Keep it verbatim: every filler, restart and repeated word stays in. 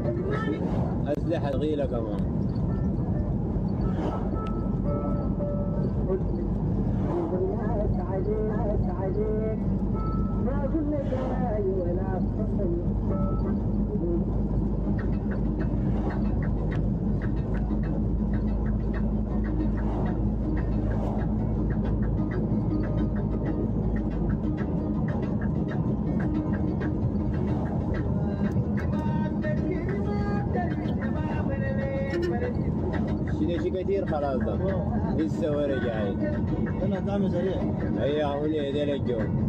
أسلحة ثقيلة كمان. شنو شي كثير خلاص ده لسه ورا جاي. انا دعم سريع. ايوه هوني هذول الجو.